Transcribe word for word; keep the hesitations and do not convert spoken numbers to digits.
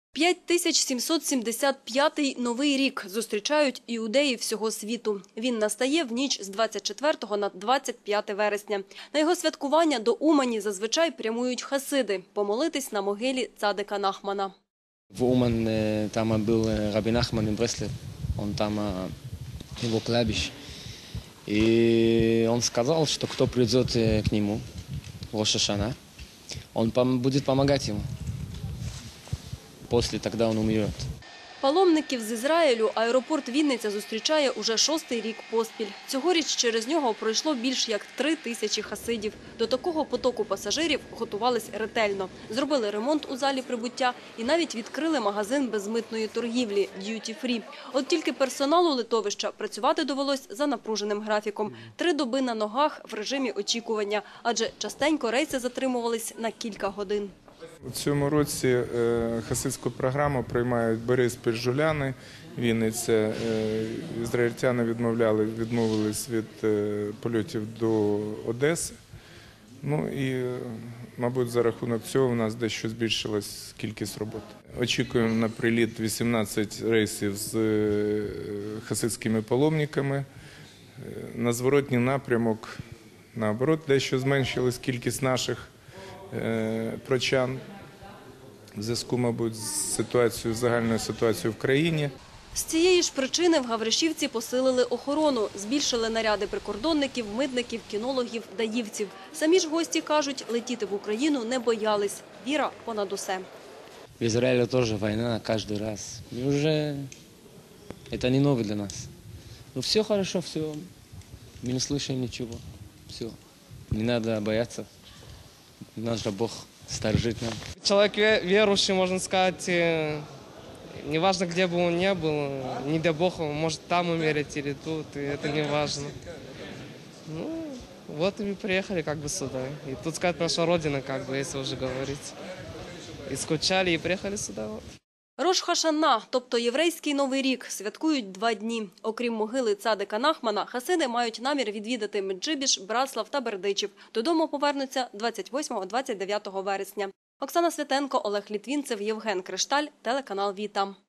п'ять тисяч сімсот сімдесят п'ятий новий рік зустрічають іудеї всього світу. Він настає в ніч з двадцять четвертого на двадцять п'яте вересня. На його святкування до Умані зазвичай прямують хасиди – помолитись на могилі цадика Нахмана. В Уман там був Раби Нахман из Бреслав, он там его кладбище. И он сказал, что кто придет к нему в Рош ха-Шана, он будет помогать ему. После тогда он умрет. Паломників з Ізраїлю аеропорт Вінниця зустрічає уже шостий рік поспіль. Цьогоріч через нього пройшло більш як три тисячі хасидів. До такого потоку пасажирів готувались ретельно. Зробили ремонт у залі прибуття і навіть відкрили магазин безмитної торгівлі – д'юті-фрі. От тільки персоналу литовища працювати довелось за напруженим графіком. Три доби на ногах в режимі очікування, адже частенько рейси затримувались на кілька годин. У цьому році хасидську програму приймають Бориспіль, Жуляни, Вінниця. Ізраїльтяни відмовляли, відмовились від польотів до Одеси. Ну і, мабуть, за рахунок цього у нас дещо збільшилась кількість роботи. Очікуємо на приліт вісімнадцять рейсів з хасидськими паломниками. На зворотній напрямок, наоборот, дещо зменшилась кількість наших прочан в зв'язку, мабуть, з ситуацією, загальною ситуацією в країні. З цієї ж причини в Гавришівці посилили охорону, збільшили наряди прикордонників, митників, кінологів, даївців. Самі ж гості кажуть, летіти в Україну не боялись. Віра понад усе. В Израиле тоже война каждый раз. И уже это не новый для нас. Ну все хорошо, все. Мы не слышим ничего. Все. Не надо бояться. Наш же Бог сторожит нам. Человек верующий, можно сказать, неважно, где бы он ни был, не дай Бог, он может там умереть или тут, и это не важно. Ну, вот и мы приехали как бы сюда. И тут, сказать, наша родина, как бы, если уже говорить. И скучали, и приехали сюда. Вот. Рош ха-Шана, тобто єврейський Новий рік, святкують два дні. Окрім могили цадика Нахмана, хасиди мають намір відвідати Меджибіж, Браслав та Бердичів. Додому повернуться двадцять восьмого - двадцять дев'ятого вересня. Оксана Святенко, Олег Літвінцев, Євген Кришталь, телеканал Віта.